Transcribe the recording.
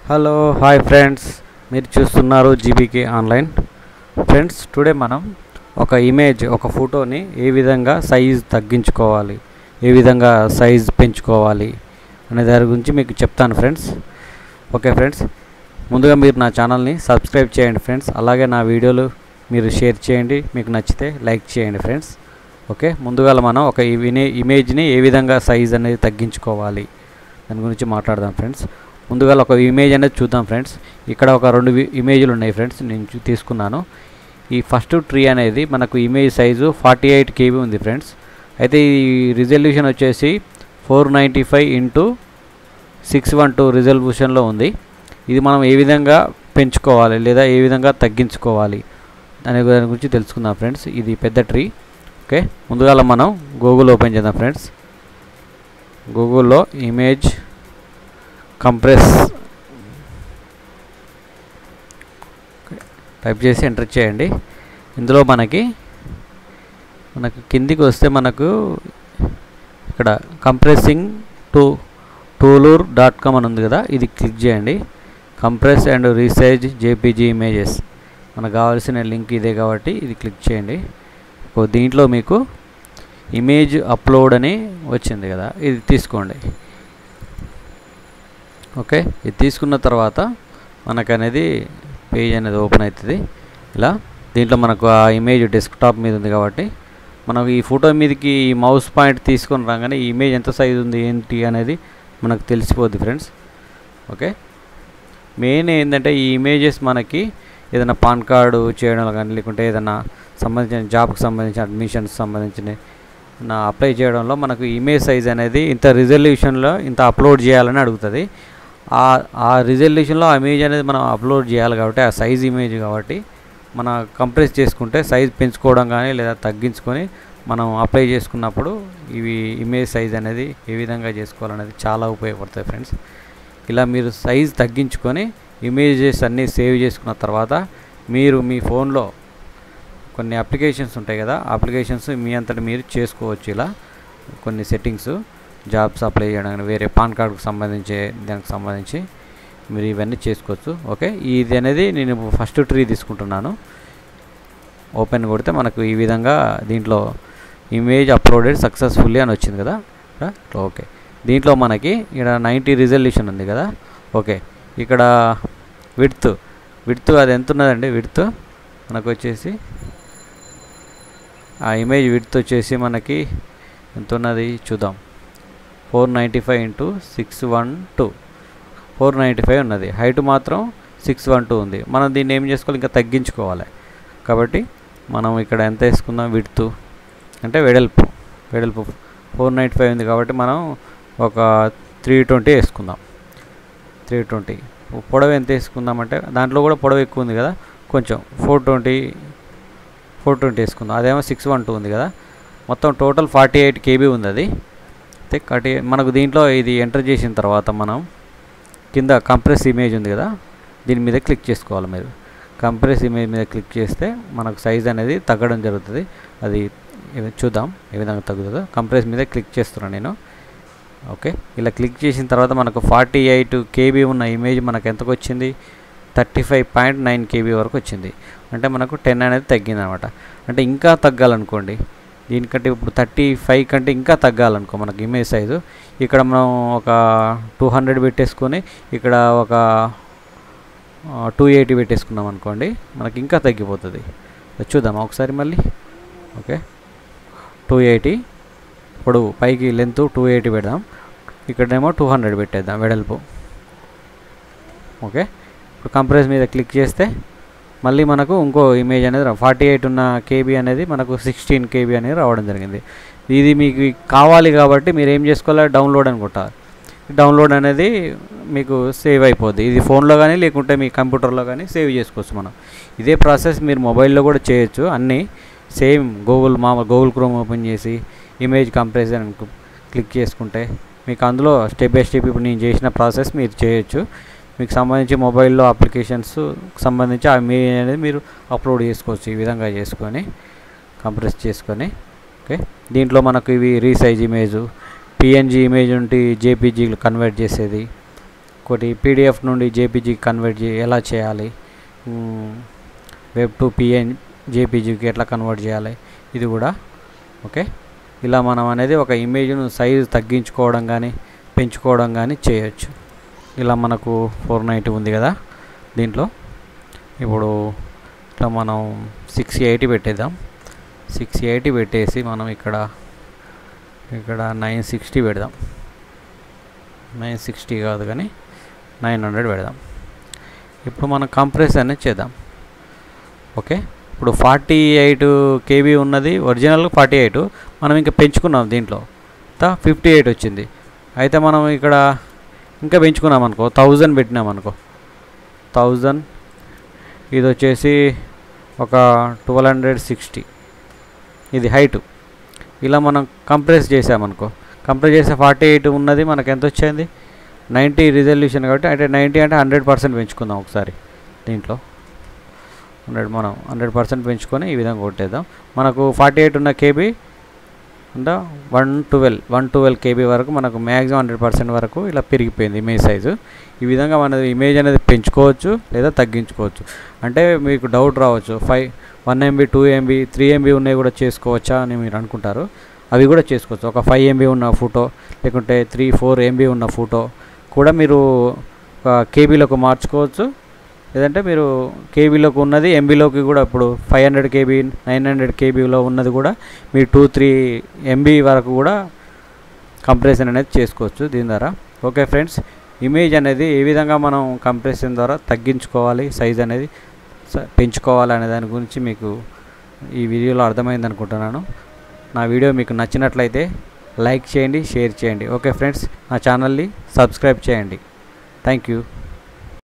Hello hi friends, మీరు చూస్తున్నారు GBK online. Friends, today మనం ఒక ఫోటోని ఏ విధంగా సైజ్ తగ్గించుకోవాలి, ఏ విధంగా సైజ్ పెంచుకోవాలి అనే దాని గురించి మీకు చెప్తాను ఫ్రెండ్స్. ఓకే ఫ్రెండ్స్, ముందుగా మీరు నా ఛానల్ని సబ్స్క్రైబ్ చేయండి ఫ్రెండ్స్. అలాగే నా వీడియోలు మీరు షేర్ చేయండి, మీకు నచ్చితే లైక్ చేయండి ఫ్రెండ్స్. ఓకే, ముందుగా మనం ఒక ఇమేజ్ని ఏ విధంగా సైజ్ అనేది తగ్గించుకోవాలి దాని గురించి మాట్లాడదాం ఫ్రెండ్స్. ముందుగా ఒక ఇమేజ్ అనేది చూద్దాం ఫ్రెండ్స్. ఇక్కడ ఒక రెండు ఇమేజ్లు ఉన్నాయి ఫ్రెండ్స్, నేను తీసుకున్నాను. ఈ ఫస్ట్ ట్రీ అనేది మనకు ఇమేజ్ సైజు 48 KB ఉంది ఫ్రెండ్స్. అయితే ఈ రిజల్యూషన్ వచ్చేసి 495x612 రిజల్యూషన్లో ఉంది. ఇది మనం ఏ విధంగా పెంచుకోవాలి లేదా ఏ విధంగా తగ్గించుకోవాలి అనే దాని గురించి తెలుసుకుందాం ఫ్రెండ్స్. ఇది పెద్ద ట్రీ. ఓకే, ముందుగా మనం గూగుల్ ఓపెన్ చేద్దాం ఫ్రెండ్స్. గూగుల్లో ఇమేజ్ కంప్రెస్ టైప్ చేసి ఎంటర్ చేయండి. ఇందులో మనకి కిందికి వస్తే మనకు ఇక్కడ కంప్రెసింగ్ టు toolur.com అని ఉంది కదా, ఇది క్లిక్ చేయండి. Compress and resize JPG images మనకు కావాల్సిన లింక్ ఇదే కాబట్టి ఇది క్లిక్ చేయండి. దీంట్లో మీకు ఇమేజ్ అప్లోడ్ అని వచ్చింది కదా, ఇది తీసుకోండి. ఓకే, ఇది తీసుకున్న తర్వాత మనకు అనేది పేజ్ అనేది ఓపెన్ అవుతుంది ఇలా. దీంట్లో మనకు ఆ ఇమేజ్ డెస్క్టాప్ మీద ఉంది కాబట్టి మనకు ఈ ఫోటో మీదకి ఈ మౌస్ పాయింట్ తీసుకొని రాగానే ఈ ఇమేజ్ ఎంత సైజు ఉంది ఏంటి అనేది మనకు తెలిసిపోద్ది ఫ్రెండ్స్. ఓకే, మెయిన్ ఏంటంటే ఈ ఇమేజెస్ మనకి ఏదైనా పాన్ కార్డు చేయడం కానీ లేకుంటే ఏదైనా సంబంధించిన జాబ్కి సంబంధించిన అడ్మిషన్స్ సంబంధించిన అప్లై చేయడంలో మనకు ఇమేజ్ సైజ్ అనేది ఇంత రిజల్యూషన్లో ఇంత అప్లోడ్ చేయాలని అడుగుతుంది. ఆ రిజల్యూషన్లో ఆ ఇమేజ్ అనేది మనం అప్లోడ్ చేయాలి కాబట్టి ఆ సైజ్ ఇమేజ్ కాబట్టి మనం కంప్రెస్ చేసుకుంటే సైజ్ పెంచుకోవడం కానీ లేదా తగ్గించుకొని మనం అప్లై చేసుకున్నప్పుడు ఇవి ఇమేజ్ సైజ్ అనేది ఏ విధంగా చేసుకోవాలనేది చాలా ఉపయోగపడుతుంది ఫ్రెండ్స్. ఇలా మీరు సైజ్ తగ్గించుకొని ఇమేజెస్ అన్నీ సేవ్ చేసుకున్న తర్వాత మీరు మీ ఫోన్లో కొన్ని అప్లికేషన్స్ ఉంటాయి కదా, అప్లికేషన్స్ మీ అంతటా మీరు చేసుకోవచ్చు. ఇలా కొన్ని సెట్టింగ్స్ జాబ్స్ అప్లై చేయడానికి వేరే పాన్ కార్డుకు సంబంధించి దానికి సంబంధించి మీరు ఇవన్నీ చేసుకోవచ్చు. ఓకే, ఇది అనేది నేను ఫస్ట్ ట్రీ తీసుకుంటున్నాను. ఓపెన్ కొడితే మనకు ఈ విధంగా దీంట్లో ఇమేజ్ అప్లోడెడ్ సక్సెస్ఫుల్లీ అని వచ్చింది కదా. ఓకే, దీంట్లో మనకి ఇక్కడ 90 రిజల్యూషన్ ఉంది కదా. ఓకే, ఇక్కడ విడ్త్ అది ఎంత ఉన్నదండి? విడ్త్ మనకు వచ్చేసి ఆ ఇమేజ్ విడ్త్ వచ్చేసి మనకి ఎంత ఉన్నది చూద్దాం. 495x612 495 ఉన్నది. హైట్ మాత్రం 612 ఉంది. మనం దీన్ని ఏం చేసుకోవాలి, ఇంకా తగ్గించుకోవాలి కాబట్టి మనం ఇక్కడ ఎంత వేసుకుందాం, విడ్త్ అంటే వెడల్పు 495 ఉంది కాబట్టి మనం ఒక 320 వేసుకుందాం. 320 పొడవు ఎంత వేసుకుందామంటే దాంట్లో కూడా పొడవు ఎక్కువ ఉంది కదా, కొంచెం 420 వేసుకుందాం. అదేమో 612 ఉంది కదా. మొత్తం టోటల్ 48 KB ఉంది అది. అయితే మనకు దీంట్లో ఇది ఎంటర్ చేసిన తర్వాత మనం కింద కంప్రెస్ ఇమేజ్ ఉంది కదా, దీని మీద క్లిక్ చేసుకోవాలి. మీరు కంప్రెస్ ఇమేజ్ మీద క్లిక్ చేస్తే మనకు సైజ్ అనేది తగ్గడం జరుగుతుంది. అది చూద్దాం ఏ విధంగా తగ్గుతుందో. కంప్రెస్ మీద క్లిక్ చేస్తున్నాను నేను. ఓకే, ఇలా క్లిక్ చేసిన తర్వాత మనకు 48 KB ఉన్న ఇమేజ్ మనకు ఎంతకు వచ్చింది, 35.9 KB వరకు వచ్చింది. అంటే మనకు 10 అనేది తగ్గింది అనమాట. అంటే ఇంకా తగ్గాలనుకోండి, దీనికంటే ఇప్పుడు 35 కంటే ఇంకా తగ్గాలనుకో మనకు ఇమేజ్ సైజు, ఇక్కడ మనం ఒక 200 పెట్టేసుకొని ఇక్కడ ఒక 280 పెట్టేసుకున్నాం అనుకోండి, మనకి ఇంకా తగ్గిపోతుంది. చూద్దాం ఒకసారి మళ్ళీ. ఓకే, 280 పొడవు, పైకి లెంత్ 280 పెడదాం. ఇక్కడేమో 200 పెట్టేద్దాం వెడల్పు. ఓకే, ఇప్పుడు కంప్రెస్ మీద క్లిక్ చేస్తే మళ్ళీ మనకు ఇంకో ఇమేజ్ అనేది 48 ఉన్న KB అనేది మనకు 16 KB అనేది రావడం జరిగింది. ఇది మీకు కావాలి కాబట్టి మీరు ఏం చేసుకోవాలి, డౌన్లోడ్ అని కొట్టాలి. డౌన్లోడ్ అనేది మీకు సేవ్ అయిపోద్ది. ఇది ఫోన్లో కానీ లేకుంటే మీ కంప్యూటర్లో కానీ సేవ్ చేసుకోవచ్చు మనం. ఇదే ప్రాసెస్ మీరు మొబైల్లో కూడా చేయొచ్చు. అన్నీ సేమ్ గూగుల్ క్రోమ్ ఓపెన్ చేసి ఇమేజ్ కంప్రెస్ అని క్లిక్ చేసుకుంటే మీకు అందులో స్టెప్ బై స్టెప్ ఇప్పుడు నేను చేసిన ప్రాసెస్ మీరు చేయొచ్చు. మీకు సంబంధించి మొబైల్లో అప్లికేషన్స్ సంబంధించి ఆ ఇమేజ్ అనేది మీరు అప్లోడ్ చేసుకోవచ్చు. ఈ విధంగా చేసుకొని కంప్రెస్ చేసుకొని. ఓకే, దీంట్లో మనకు ఇవి రీసైజ్ ఇమేజ్, PNG ఇమేజ్ నుండి JPG కన్వర్ట్ చేసేది, ఇంకోటి పీడిఎఫ్ నుండి జేపీజీ కన్వర్ట్ ఎలా చేయాలి, వెబ్ టు జేపీజీకి ఎట్లా కన్వర్ట్ చేయాలి ఇది కూడా. ఓకే, ఇలా మనం అనేది ఒక ఇమేజ్ను సైజు తగ్గించుకోవడం కానీ పెంచుకోవడం కానీ చేయొచ్చు. ఇలా మనకు 490 ఉంది కదా, దీంట్లో ఇప్పుడు ఇట్లా మనం 680 పెట్టేద్దాం. 680 పెట్టేసి మనం ఇక్కడ 960 పెడదాం. 960 కాదు కానీ 900 పెడదాం. ఇప్పుడు మనం కంప్రెస్ అనేది చేద్దాం. ఓకే, ఇప్పుడు 48 KB ఉన్నది, ఒరిజినల్ 48, మనం ఇంకా పెంచుకున్నాం దీంట్లో 58 వచ్చింది. అయితే మనం ఇక్కడ ఇంకా పెంచుకున్నాం అనుకో, 1000 పెట్టినాం అనుకో, 1000 ఇది వచ్చేసి ఒక 1260 ఇది హైటు. ఇలా మనం కంప్రెస్ చేసామనుకో, కంప్రెస్ చేస్తే 48 ఉన్నది మనకు ఎంత వచ్చింది 90 రిజల్యూషన్ కాబట్టి, అంటే 90 అంటే 100% పెంచుకుందాం ఒకసారి. దీంట్లో 100 మనం 100% పెంచుకొని ఈ విధంగా కొట్టేద్దాం. మనకు 48 ఉన్న KB అంటే 112 KB వరకు మనకు మ్యాక్సిమం 100% వరకు ఇలా పెరిగిపోయింది ఇమేజ్ సైజు. ఈ విధంగా మన ఇమేజ్ అనేది పెంచుకోవచ్చు లేదా తగ్గించుకోవచ్చు. అంటే మీకు డౌట్ రావచ్చు, 1 MB 2 MB 3 MB ఉన్నాయి కూడా చేసుకోవచ్చా అని మీరు అనుకుంటారు. అవి కూడా చేసుకోవచ్చు. ఒక 5 MB ఉన్న ఫోటో లేకుంటే 3-4 MB ఉన్న ఫోటో కూడా మీరు కేబీలోకి మార్చుకోవచ్చు. లేదంటే మీరు కేబీలోకి ఉన్నది ఎంబీలోకి కూడా, ఇప్పుడు 500 KB 900 KBలో ఉన్నది కూడా మీరు 2-3 MB వరకు కూడా కంప్రెషన్ అనేది చేసుకోవచ్చు దీని ద్వారా. ఓకే ఫ్రెండ్స్, ఇమేజ్ అనేది ఏ విధంగా మనం కంప్రెషన్ ద్వారా తగ్గించుకోవాలి, సైజ్ అనేది పెంచుకోవాలి అనే దాని గురించి మీకు ఈ వీడియోలో అర్థమైంది అనుకుంటున్నాను. నా వీడియో మీకు నచ్చినట్లయితే లైక్ చేయండి, షేర్ చేయండి. ఓకే ఫ్రెండ్స్, నా ఛానల్ని సబ్స్క్రైబ్ చేయండి. Thank you.